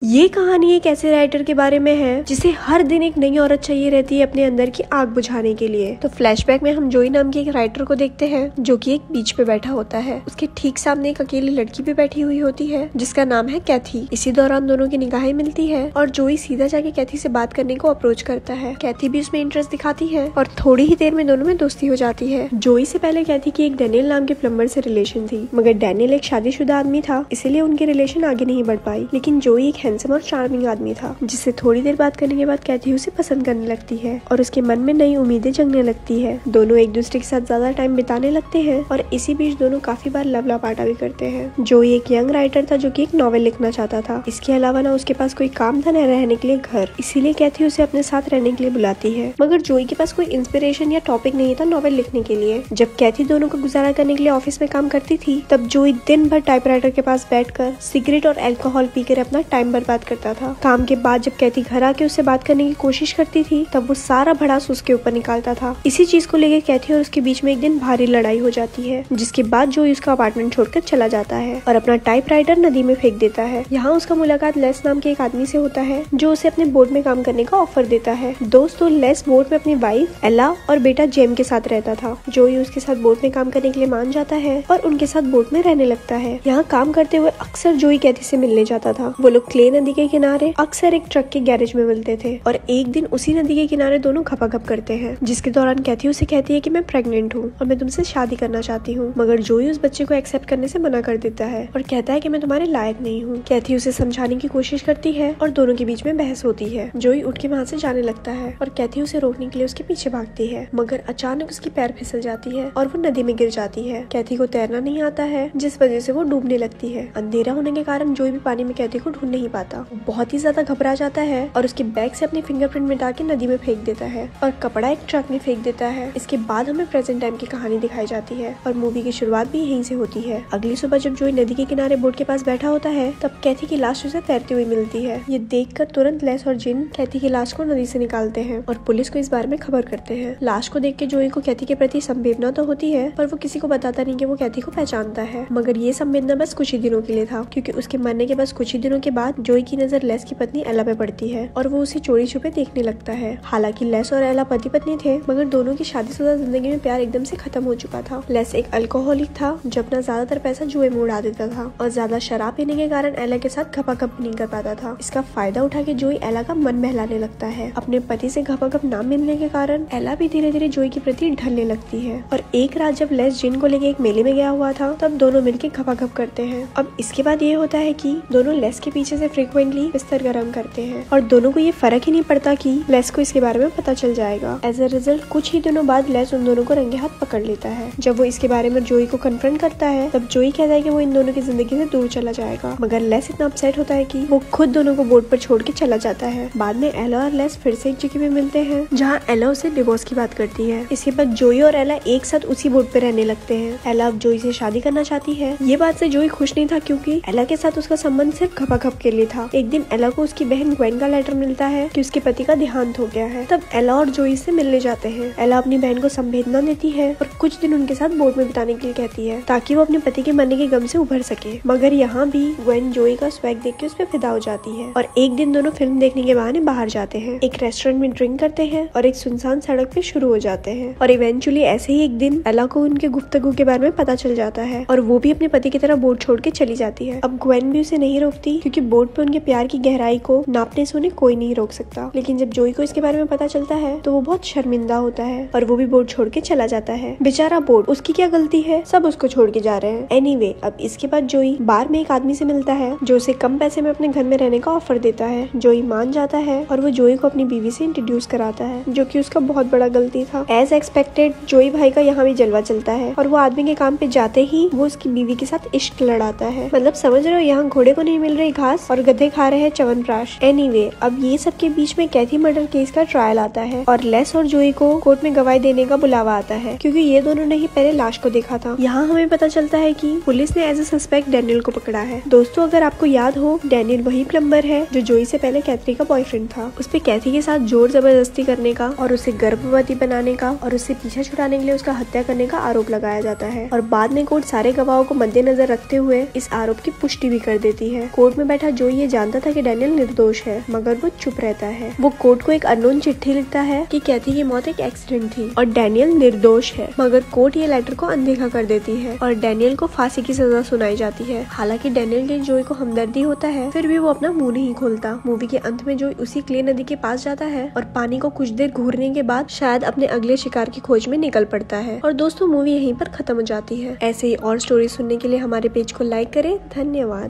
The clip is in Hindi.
ये कहानी एक ऐसे राइटर के बारे में है जिसे हर दिन एक नई औरत चाहिए रहती है अपने अंदर की आग बुझाने के लिए। तो फ्लैशबैक में हम जोई नाम के एक राइटर को देखते हैं जो कि एक बीच पे बैठा होता है। उसके ठीक सामने एक अकेली लड़की भी बैठी हुई होती है जिसका नाम है कैथी। इसी दौरान दोनों की निगाहें मिलती है और जोई सीधा जाके कैथी से बात करने को अप्रोच करता है। कैथी भी उसमें इंटरेस्ट दिखाती है और थोड़ी ही देर में दोनों में दोस्ती हो जाती है। जोई से पहले कैथी की एक डैनियल नाम के प्लम्बर से रिलेशन थी, मगर डैनियल एक शादीशुदा आदमी था, इसीलिए उनके रिलेशन आगे नहीं बढ़ पाई। लेकिन जोई एक हैंडसम और चार्मिंग आदमी था जिससे थोड़ी देर बात करने के बाद कैथी उसे पसंद करने लगती है और उसके मन में नई उम्मीदें जगने लगती है। दोनों एक दूसरे के साथ ज्यादा टाइम बिताने लगते हैं और इसी बीच दोनों काफी बार लव लपाटा भी करते हैं। जोई एक यंग राइटर था जो कि एक नॉवेल लिखना चाहता था। इसके अलावा ना उसके पास कोई काम था न रहने के लिए घर, इसीलिए कैथी उसे अपने साथ रहने के लिए बुलाती है। मगर जोई के पास कोई इंस्पिरेशन या टॉपिक नहीं था नॉवेल लिखने के लिए। जब कैथी दोनों को गुजारा करने के लिए ऑफिस में काम करती थी तब जोई दिन भर टाइपराइटर के पास बैठकर सिगरेट और अल्कोहल पीकर अपना टाइम बर्बाद करता था। काम के बाद जब कैथी घर आके उससे बात करने की कोशिश करती थी तब वो सारा भड़ास उसके ऊपर निकालता था। इसी चीज को लेकर कैथी और उसके बीच में एक दिन भारी लड़ाई हो जाती है, जिसके बाद जोई उसका अपार्टमेंट छोड़कर चला जाता है और अपना टाइपराइटर नदी में फेंक देता है। यहाँ उसका मुलाकात लेस नाम के एक आदमी से होता है जो उसे अपने बोट में काम करने का ऑफर देता है। दोस्तों लेस बोट में अपनी वाइफ एला और बेटा जेम के साथ रहता था। जोई उसके साथ बोट में काम करने के लिए मान जाता है और उनके साथ बोट में रहने लगता है। यहाँ काम करते हुए अक्सर जोई कैथी से मिलने जाता था। वो लोग क्ले नदी के किनारे अक्सर एक ट्रक के गैरेज में मिलते थे और एक दिन उसी नदी के किनारे दोनों घपा घप करते हैं, जिसके दौरान कैथी उसे कहती है कि मैं प्रेग्नेंट हूँ और मैं तुमसे शादी करना चाहती हूँ। मगर जोई उस बच्चे को एक्सेप्ट करने से मना कर देता है और कहता है कि मैं तुम्हारे लायक नहीं हूँ। कैथी उसे समझाने की कोशिश करती है और दोनों के बीच में बहस होती है। जोई उठ के वहाँ से जाने लगता है और कैथी उसे रोकने के लिए उसके पीछे भागती है, मगर अचानक उसकी पैर फिसल जाती है और वो नदी में गिर जाती है। कैथी को तैरना नहीं आता है जिस वजह से वो डूबने लगती है। अंधेरा होने के कारण जोई भी पानी में कैथी को ढूंढ नहीं पाता। बहुत ही ज्यादा घबरा जाता है और उसके बैग से अपनी फिंगरप्रिंट मिटा के नदी में फेंक देता है और कपड़ा एक ट्रक में फेंक देता है। इसके बाद हमें प्रेजेंट टाइम की कहानी दिखाई जाती है और मूवी की शुरुआत भी यहीं से होती है। अगली सुबह जब जोई नदी के किनारे बोट के पास बैठा होता है तब कैथी की लाश उसे तैरती हुई मिलती है। ये देखकर तुरंत लेस और जिन कैथी की लाश को नदी से निकालते हैं और पुलिस को इस बारे में खबर करते हैं। लाश को देख के जोई को कैथी के प्रति संवेदना तो होती है पर वो किसी को बताता नहीं कि वो कैथी को पहचानता है। मगर ये संवेदना बस कुछ ही दिनों के लिए था, क्योंकि उसके मरने के बस कुछ ही दिनों के बाद जोई की नजर लेस की पत्नी एला पे पड़ती है और वो उसे चोरी छुपे देखने लगता है। हालांकि लेस और एला पति पत्नी थे, मगर दोनों की शादीशुदा जिंदगी में प्यार एकदम से खत्म हो चुका था। लेस एक अल्कोहलिक था जो अपना ज्यादातर पैसा जुए में उड़ा देता था और ज्यादा शराब पीने के कारण एला के साथ घपा घप नहीं कर पाता था। इसका फायदा उठा के जोई एला का मन बहलाने लगता है। अपने पति से घपा घप ना मिलने के कारण एला भी धीरे धीरे जोई के प्रति ढलने लगती है और एक रात जब लेस जिन को लेके एक मेले में गया हुआ था तब दोनों मिलके घपा घप करते हैं। अब इसके बाद ये होता है कि दोनों लेस के पीछे से फ्रीक्वेंटली बिस्तर गर्म करते हैं और दोनों को ये फर्क ही नहीं पड़ता कि लेस को इसके बारे में पता चल जाएगा। एज अ रिजल्ट कुछ ही दिनों बाद लेस उन दोनों को रंगे हाथ पकड़ लेता है। जब वो इसके बारे में जोई को कन्फ्रंट करता है तब जोई कहता है कि वो इन दोनों की जिंदगी से दूर चला जाएगा, मगर लेस इतना अपसेट होता है कि वो खुद दोनों को बोट पर छोड़ के चला जाता है। बाद में एला और लेस फिर से एक जगह पे मिलते हैं जहाँ एला उसे डिवोर्स की बात करती है। इसके बाद जोई और एला एक साथ उसी बोट पे रहने लगते हैं। एला अब जोई से शादी करना चाहती है। ये बात से जोई खुश नहीं था क्योंकि एला के साथ उसका संबंध सिर्फ घपा घप के लिए था। एक दिन एला को उसकी बहन ग्वेन का लेटर मिलता है कि उसके पति का देहांत हो गया है। तब एला और जोई से मिलने जाते हैं। एला अपनी बहन को संवेदना देती है और कुछ दिन उनके साथ बोट में बिताने के लिए कहती है ताकि वो अपने पति के मरने के गम से उभर सके। मगर यहाँ भी ग्वेन जोई का स्वैग देख के उस पर फिदा हो जाती है और एक दिन दोनों फिल्म देखने के बहाने बाहर जाते हैं, एक रेस्टोरेंट में ड्रिंक करते हैं और एक सुनसान सड़क पे शुरू हो जाते हैं। और इवेंचुअली ऐसे ही एक दिन एला को उनके गुफ्तगू के बारे में पता चल जाता है और वो भी अपने पति की तरह बोट छोड़ के चली जाती है। अब ग्वेन भी उसे नहीं रोकती क्योंकि बोट पे उनके प्यार की गहराई को नापने से उन्हें कोई नहीं रोक सकता। लेकिन जब जोई को इसके बारे में पता चलता है तो वो बहुत शर्मिंदा होता है और वो भी बोट छोड़ के चला जाता है। बेचारा बोट, उसकी क्या गलती है, सब उसको छोड़ के जा रहे हैं। एनीवे, अब इसके बाद जोई बार में एक आदमी से मिलता है जो उसे कम पैसे में अपने घर में रहने का ऑफर देता है। जोई मान जाता है और वो जोई को अपनी बीवी से इंट्रोड्यूस कराता है, जो कि उसका बहुत बड़ा गलती था। एज एक्सपेक्टेड जोई भाई का यहाँ भी जलवा चलता है और वो आदमी के काम पे जाते ही वो उसकी बीवी के साथ इश्क लड़ाता है। मतलब समझ रहे हो, यहाँ घोड़े को नहीं मिल रही घास और गधे खा रहे हैं च्यवनप्राश। एनीवे, अब ये सब के बीच में कैथी मर्डर केस का ट्रायल आता है और लेस और जोई को कोर्ट में गवाही देने का बुलावा आता है क्योंकि ये दोनों ने ही पहले लाश को देखा था। यहाँ हमें पता चलता है कि पुलिस ने एज ए सस्पेक्ट डैनियल को पकड़ा है। दोस्तों, अगर आपको याद हो, डैनियल वही प्लम्बर है जो जोई से पहले कैथी का बॉयफ्रेंड था। उस पे कैथी के साथ जोर जबरदस्ती करने का और उसे गर्भवती बनाने का और उससे पीछा छुड़ाने के लिए उसका हत्या करने का आरोप लगाया जाता है और बाद में कोर्ट सारे गवाहों को मद्देनजर रखते हुए इस आरोप की पुष्टि भी कर देती है। कोर्ट में बैठा जोई ये जानता था कि डैनियल निर्दोष है, मगर वो चुप रहता है। वो कोर्ट को एक अननोन चिट्ठी लिखता है कि कहती है मौत एक एक्सीडेंट थी और डैनियल निर्दोष है, मगर कोर्ट ये लेटर को अनदेखा कर देती है और डैनियल को फांसी की सजा सुनाई जाती है। हालांकि डैनियल के जोई को हमदर्दी होता है, फिर भी वो अपना मुंह नहीं खोलता। मूवी के अंत में जोई उसी क्ले नदी के पास जाता है और पानी को कुछ देर घूरने के बाद शायद अपने अगले शिकार की खोज में निकल पड़ता है। और दोस्तों, मूवी यहीं पर खत्म हो जाती है। ऐसे ही और स्टोरी सुनने के लिए हमारे पेज को लाइक करें। धन्यवाद।